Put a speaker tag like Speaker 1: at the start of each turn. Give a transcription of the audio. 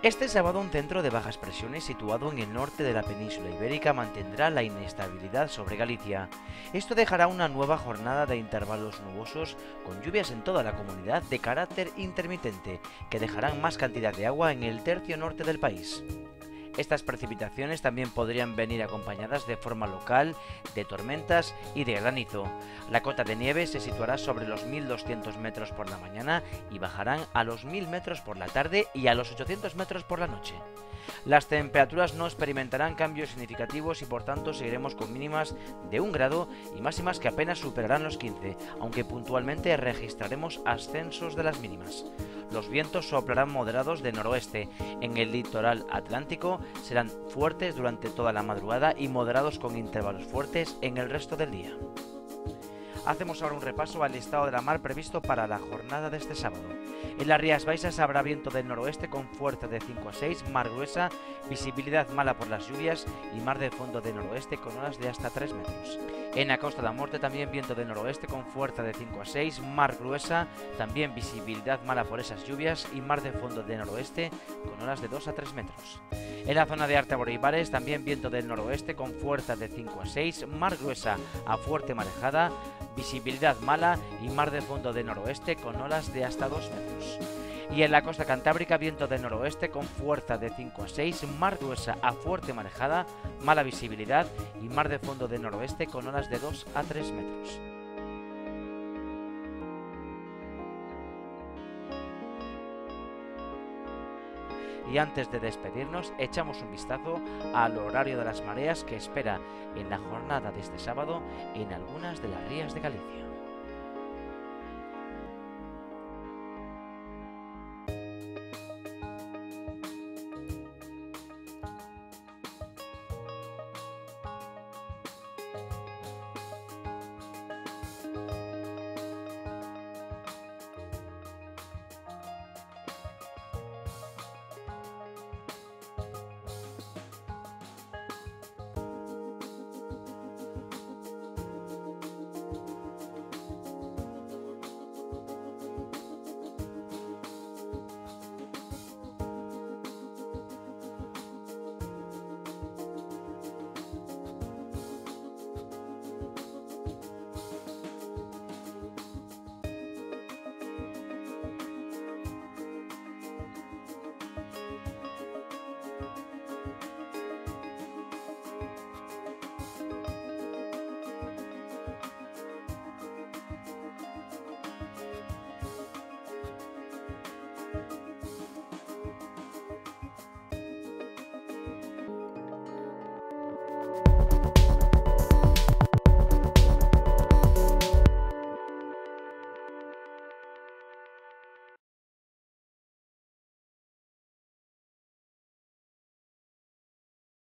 Speaker 1: Este sábado un centro de bajas presiones situado en el norte de la península ibérica mantendrá la inestabilidad sobre Galicia. Esto dejará una nueva jornada de intervalos nubosos con lluvias en toda la comunidad de carácter intermitente, que dejarán más cantidad de agua en el tercio norte del país. Estas precipitaciones también podrían venir acompañadas de forma local de tormentas y de granizo. La cota de nieve se situará sobre los 1200 metros por la mañana y bajarán a los 1000 metros por la tarde y a los 800 metros por la noche. Las temperaturas no experimentarán cambios significativos y por tanto seguiremos con mínimas de 1 grado y máximas que apenas superarán los 15, aunque puntualmente registraremos ascensos de las mínimas. Los vientos soplarán moderados de noroeste. En el litoral atlántico serán fuertes durante toda la madrugada y moderados con intervalos fuertes en el resto del día. Hacemos ahora un repaso al estado de la mar previsto para la jornada de este sábado. En las Rías Baixas habrá viento del noroeste con fuerza de 5 a 6, mar gruesa, visibilidad mala por las lluvias y mar de fondo de noroeste con olas de hasta 3 metros. En la Costa da Morte también viento del noroeste con fuerza de 5 a 6, mar gruesa, también visibilidad mala por esas lluvias y mar de fondo de noroeste con olas de 2 a 3 metros. En la zona de Ártabor y Bares también viento del noroeste con fuerza de 5 a 6, mar gruesa a fuerte marejada, visibilidad mala y mar de fondo de noroeste con olas de hasta 2 metros. Y en la costa cantábrica viento del noroeste con fuerza de 5 a 6, mar gruesa a fuerte marejada, mala visibilidad y mar de fondo de noroeste con olas de 2 a 3 metros. Y antes de despedirnos, echamos un vistazo al horario de las mareas que espera en la jornada de este sábado en algunas de las rías de Galicia.